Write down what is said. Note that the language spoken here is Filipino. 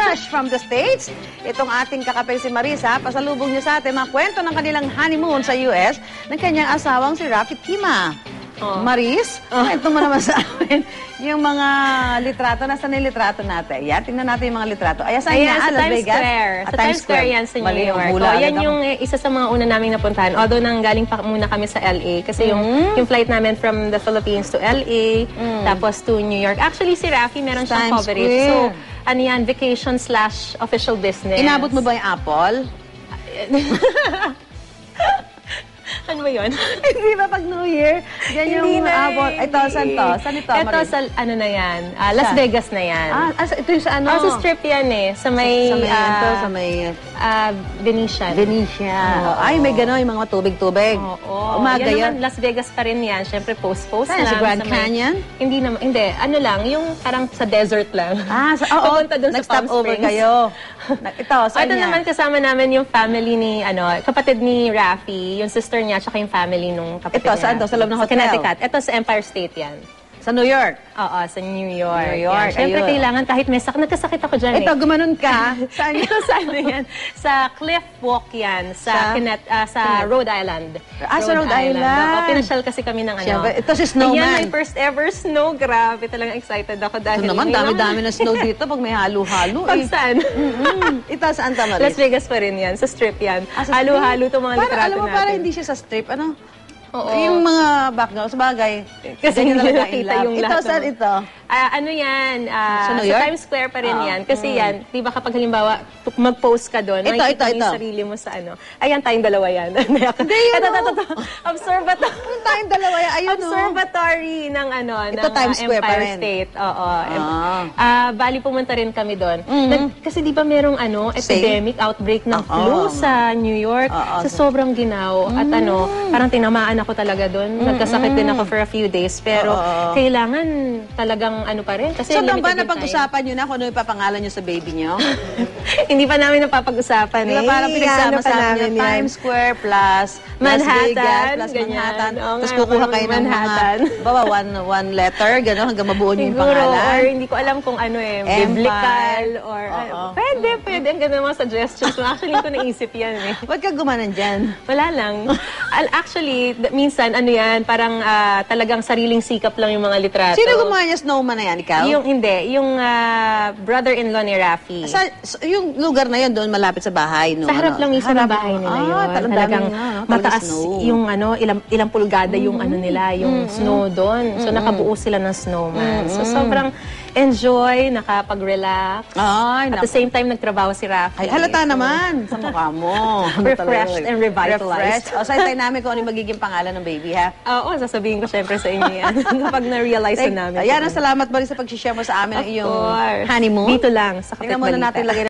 fresh from the States. Itong ating kakapeng si Marisa, pasalubong niya sa atin mga kwento ng kanilang honeymoon sa US ng kanyang asawang si Rafi Tima. Maris, kwento mo naman sa amin yung mga litrato. Nasaan yung litrato natin? Yan, tingnan natin yung mga litrato. Ay, saan niya? Sa Times Square. Sa Times Square yan sa New York. Yan yung isa sa mga una naming napuntahan. Although nanggaling pa muna kami sa LA. Kasi yung flight namin from the Philippines to LA, tapos to New York. Actually, si Rafi meron siyang coverage. So, ano yan, vacation/official business. Inabot mo ba yung Apple? Ano ba yun? Hindi ba pag New Year? Yan yung Apple. Ito, saan to? Saan ito, Maris? Ito sa, ano na yan? Las Vegas na yan. Ito yung sa ano? Sa strip yan eh. Sa may... Sa may... Venetian. Venetian. Ay, may gano'n, yung mga tubig-tubig. Oo. Umaga yan yun. Naman, Las Vegas pa rin yan. Siyempre, post-post lang. Sa Grand Canyon? Hindi naman. Hindi. Ano lang, yung parang sa desert lang. Oo. Nag-stop over kayo. Ito, saan ito naman kasama namin yung family ni, kapatid ni Rafi, yung sister niya, tsaka yung family nung kapatid niya. Ito, saan to? Sa loob ng hotel? Sa Connecticut. Ito sa Empire State yan. Sa New York? Oo, sa New York. New York, Siyempre, kailangan kahit may nagkasakit ako dyan Ito, gumanon ka. Saan yan? Ito, saan yan? Sa Cliff Walk yan, sa Rhode Island. Sa Rhode Island. Oo, pinasyal kasi kami ng ano. Siyempre, ito si Snowman. Ayan, my first ever snow. Grabe, talagang excited ako dahil... Ito naman, dami-dami na snow dito pag may halo-halo. Pag saan? Ito, saan tama rin? Las Vegas pa rin yan, sa strip yan. Halo-halo itong mga litrato natin. Alam mo, parang hindi siya sa strip, ano? Oo. Yung mga background, sabagay. Kasi hindi nakita yung lahat. Ito, saan ito? Ano yan? Sa Times Square pa rin yan. Kasi yan, di ba kapag halimbawa mag-post ka doon, makikita mo yung sarili mo sa ano. Ayan, tayong dalawa yan. Hindi yun, Observatory. Tayong dalawa yan. Ayun, Observatory ng ano, ng Empire State. Oo. Bali, pumunta rin kami doon. Kasi di ba merong epidemic, outbreak ng flu sa New York. Sa sobrang ginaw. At parang tinamaan ako talaga doon. Nagkasakit din ako for a few days. Pero kailangan talagang pa rin. Kasi so, doon ba napag-usapan nyo na kung ano yung papangalan nyo sa baby nyo? Hindi pa namin napapag-usapan eh. Diba parang pinagsama-sama nyo, Times Square plus Manhattan, Las Vegas plus Manhattan. Tapos kukuha kayo ng mga, one letter, gano'n, hanggang mabuo nyo yung pangalan. Or hindi ko alam kung biblical, or pwede. Ang ganda mga suggestions. Actually, hindi ko naisip yan eh. Ba't ka gumanan dyan? Wala lang. Actually, minsan, parang talagang sariling sikap lang yung mga litrato. Sino gumawa niya snowman na yan, ikaw? Yung brother-in-law ni Rafi. Yung lugar na yun, doon malapit sa bahay, no? Sa harap lang isa ng bahay nila yun. Talagang mataas yung ilang pulgada yung nila, yung snow doon. So nakabuo sila ng snowman. So sobrang enjoy, nakapag-relax. At the same time, nagtrabaho si Rafi. Ay, halata naman sa mukha mo. Refreshed and revitalized. O, sa'yo namin kung ano yung magiging pangalan ng baby, ha? Oo, sasabihin ko syempre sa inyo yan. Kapag na-realize na namin. Ayan, salamat ba rin sa pag-share mo sa amin ng iyong honeymoon. Dito lang, sa kapit Tingnan muna natin lagay